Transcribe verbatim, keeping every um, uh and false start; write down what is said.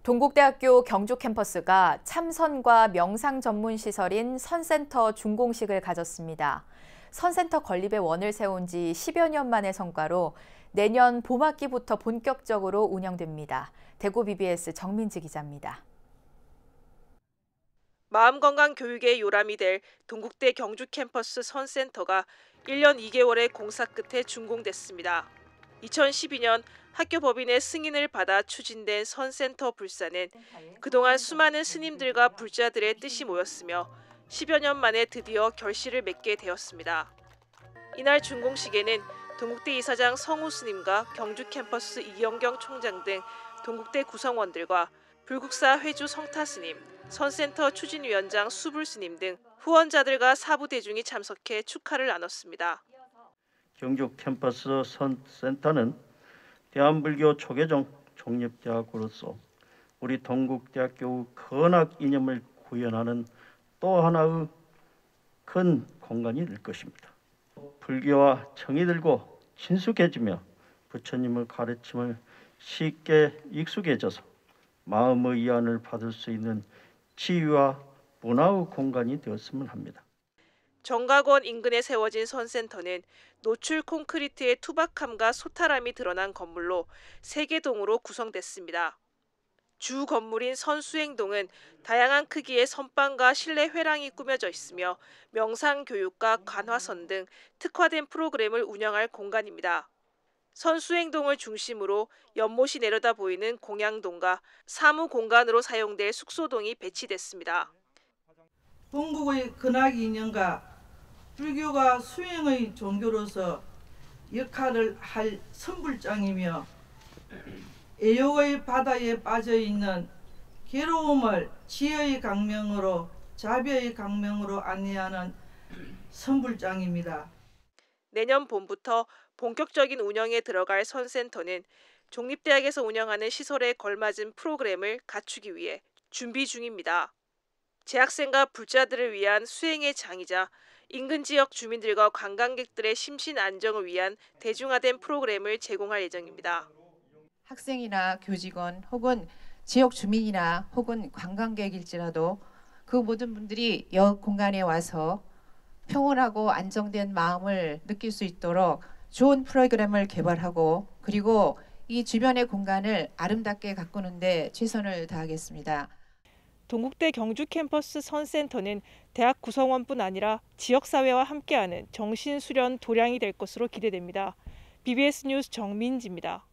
동국대학교 경주 캠퍼스가 참선과 명상 전문 시설인 선센터 준공식을 가졌습니다. 선센터 건립의 원을 세운 지 십여 년 만의 성과로 내년 봄학기부터 본격적으로 운영됩니다. 대구 비비에스 정민지 기자입니다. 마음건강 교육의 요람이 될 동국대 경주 캠퍼스 선센터가 일 년 이 개월의 공사 끝에 준공됐습니다. 이천십이 년 학교 법인의 승인을 받아 추진된 선센터 불사는 그동안 수많은 스님들과 불자들의 뜻이 모였으며 십여 년 만에 드디어 결실을 맺게 되었습니다. 이날 준공식에는 동국대 이사장 성우 스님과 경주 캠퍼스 이영경 총장 등 동국대 구성원들과 불국사 회주 성타 스님, 선센터 추진위원장 수불 스님 등 후원자들과 사부 대중이 참석해 축하를 나눴습니다. 경주 캠퍼스 선센터는 대한불교 초계종 총립대학으로서 우리 동국대학교 근학 이념을 구현하는 또 하나의 큰 공간이 될 것입니다. 불교와 정이 들고 친숙해지며 부처님의 가르침을 쉽게 익숙해져서 마음의 이안을 받을 수 있는 지위와 문화의 공간이 되었으면 합니다. 정각원 인근에 세워진 선센터는 노출 콘크리트의 투박함과 소탈함이 드러난 건물로 세 개 동으로 구성됐습니다. 주 건물인 선수행동은 다양한 크기의 선방과 실내 회랑이 꾸며져 있으며 명상교육과 관화선 등 특화된 프로그램을 운영할 공간입니다. 선수행동을 중심으로 연못이 내려다 보이는 공양동과 사무 공간으로 사용될 숙소동이 배치됐습니다. 동국의 근학 이념과 불교가 수행의 종교로서 역할을 할 선불장이며 애욕의 바다에 빠져있는 괴로움을 지혜의 강명으로 자비의 강명으로 안내하는 선불장입니다. 내년 봄부터 본격적인 운영에 들어갈 선센터는 종립대학에서 운영하는 시설에 걸맞은 프로그램을 갖추기 위해 준비 중입니다. 재학생과 불자들을 위한 수행의 장이자 인근 지역 주민들과 관광객들의 심신 안정을 위한 대중화된 프로그램을 제공할 예정입니다. 학생이나 교직원 혹은 지역 주민이나 혹은 관광객일지라도 그 모든 분들이 이 공간에 와서 평온하고 안정된 마음을 느낄 수 있도록 좋은 프로그램을 개발하고 그리고 이 주변의 공간을 아름답게 가꾸는 데 최선을 다하겠습니다. 동국대 경주 캠퍼스 선센터는 대학 구성원뿐 아니라 지역사회와 함께하는 정신수련 도량이 될 것으로 기대됩니다. 비비에스 뉴스 정민지입니다.